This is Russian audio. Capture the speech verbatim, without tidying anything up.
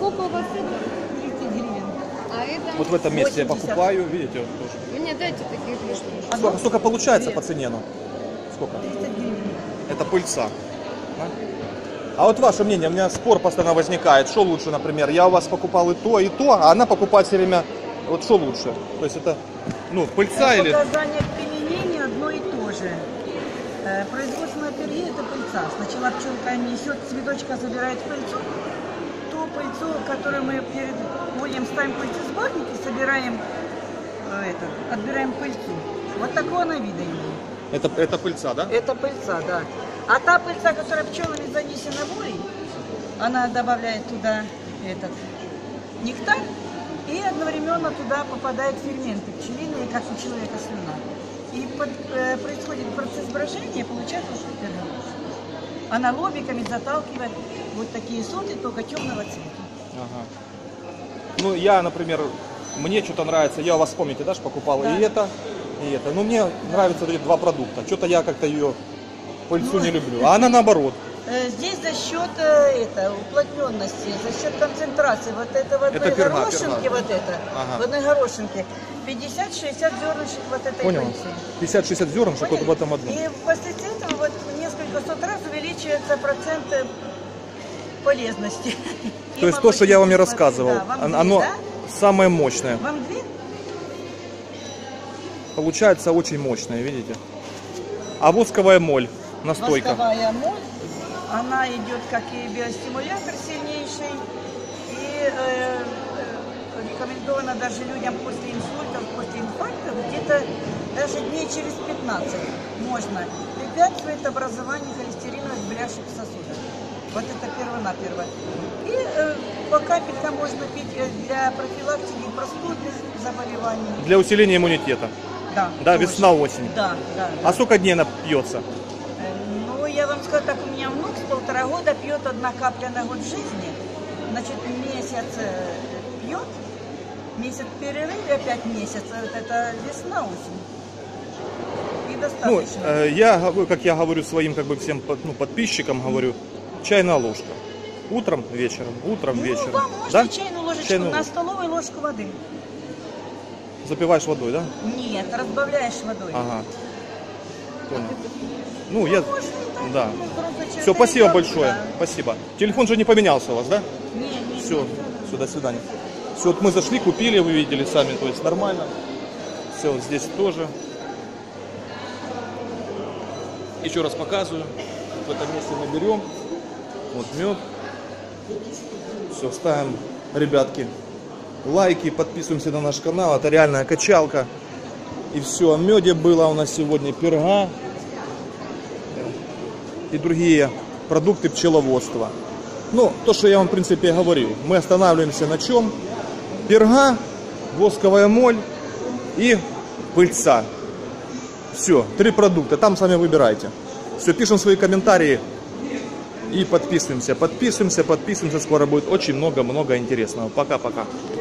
сколько у вас это? тридцать гривен. А это? Вот в этом месте восемьдесят. я покупаю, видите, вот тоже. Вы мне дайте таких лишних. Сколько, сколько получается по цене? Ну? Сколько? тридцать гривен. Это пыльца. Да? А вот ваше мнение, у меня спор постоянно возникает. Что лучше, например? Я у вас покупал и то, и то, а она покупает все время. Вот что лучше? То есть это, ну, пыльца или... Показания к применению одно и то же. Производственная перье – это пыльца. Сначала пчелка несет цветочка, забирает пыльцу. Ту пыльцу, которую мы перед ульем ставим пыльцесборник и собираем, это, отбираем пыльцу. Вот такого она вида имеет. Это, это пыльца, да? Это пыльца, да. А та пыльца, которая пчелами занесена в улей, она добавляет туда этот нектар, и одновременно туда попадают ферменты пчелиные, как у человека слюна. И под, э, происходит процесс брожения, получается вот пергамент. Она лобиками заталкивает вот такие соты, только темного цвета. Ага. Ну, я, например, мне что-то нравится, я у вас, помните, да, что покупал Да. и это, и это. Но мне нравятся эти два продукта. Что-то я как-то ее пыльцу Ну, не люблю. А она наоборот. Э, Здесь за счет э, это, уплотненности, за счет концентрации вот это в одной Это перга, горошинке, перга. вот это, Ага. в одной горошинке пятьдесят-шестьдесят зернышек вот этой Понял? пыльцы. пятьдесят-шестьдесят зернышек вот в этом одном. И впоследствии этого вот в несколько сот раз увеличивается процент полезности. И То есть то, что я вам и молочной кислоты, рассказывал, да. Вам он- две, оно да? самое мощное. Вам две? Получается очень мощное, видите? А восковая моль, настойка. Восковая моль, она идет как и биостимулятор сильнейший, и э, э, рекомендовано даже людям после инсультов, после инфарктов, где-то даже дней через пятнадцать можно. Препятствует образованию холестериновых бляшек в сосудах. Вот это перво-наперво. И э, по капелькам можно пить для профилактики простудных заболеваний. Для усиления иммунитета. Да, Да, точно. весна-осень. Да, да. А сколько дней она пьется? Ну, я вам скажу так, у меня внук с полтора года пьет одна капля на год жизни. Значит, месяц э, пьет, месяц перерыв и опять месяц. Вот это весна-осень. И Ну, достаточно. э, я, говорю, как я говорю своим как бы всем под- ну, подписчикам, говорю, чайная ложка. Утром, вечером, утром, ну, вечером. вам можно Да? чайную ложечку Чайную на ложку. столовую ложку воды. Запиваешь водой, да? Нет, разбавляешь водой. Ага. Понял. Ну, я... Можно и так, Да. ну, просто через Все, спасибо ребенка, большое. да. Спасибо. Телефон же не поменялся у вас, да? Не, не, Все, не. все, до свидания. Все, вот мы зашли, купили, вы видели сами, то есть нормально. Все, вот здесь тоже. Еще раз показываю. В этом месте мы берем. Вот мед. Все, ставим, ребятки, лайки, подписываемся на наш канал. Это реальная качалка. И все, о меде было у нас сегодня перга и другие продукты пчеловодства. Ну, то, что я вам, в принципе, говорил. Мы останавливаемся на чем? Перга, восковая моль и пыльца. Все, три продукта. Там сами выбирайте. Все, пишем свои комментарии и подписываемся. Подписываемся, подписываемся. Скоро будет очень много-много интересного. Пока-пока.